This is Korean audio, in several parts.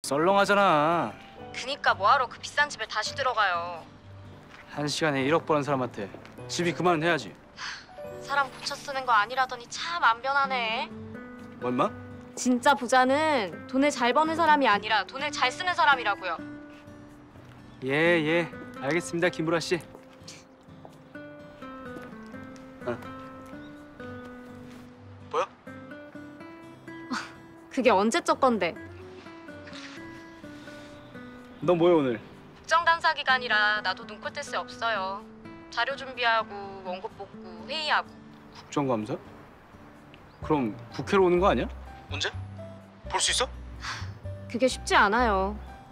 썰렁하잖아. 그니까 뭐하러 그 비싼 집에 다시 들어가요. 한 시간에 1억 버는 사람한테 집이 그만은 해야지. 사람 고쳐 쓰는 거 아니라더니 참 안 변하네. 뭐 임마? 진짜 부자는 돈을 잘 버는 사람이 아니라 돈을 잘 쓰는 사람이라고요. 예, 알겠습니다, 김보라 씨. 뭐야? 그게 언제적 건데? 너 뭐해 오늘? 국정감사 기간이라 나도 눈코 뜰 새 없어요. 자료 준비하고 원고 뽑고 회의하고. 국정감사? 그럼 국회로 오는 거 아니야? 언제? 볼 수 있어? 그게 쉽지 않아요.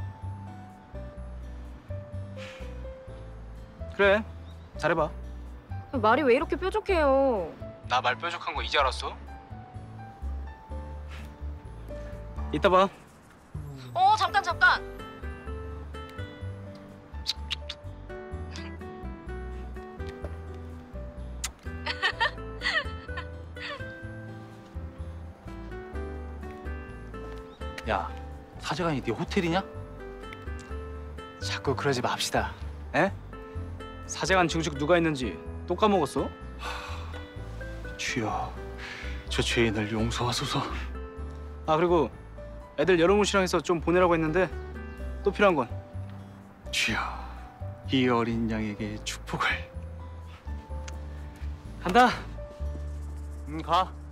그래, 잘해봐. 말이 왜 이렇게 뾰족해요? 나 말 뾰족한 거 이제 알았어? 이따 봐. 잠깐. 야, 사제관이 네 호텔이냐? 자꾸 그러지 맙시다. 에? 사제관 증식 누가 했는지 또 까먹었어? 주여, 저 죄인을 용서하소서. 아 그리고 애들 여름옷이랑 해서 좀 보내라고 했는데 또 필요한 건? 주여, 이 어린 양에게 축복을. 간다. 가.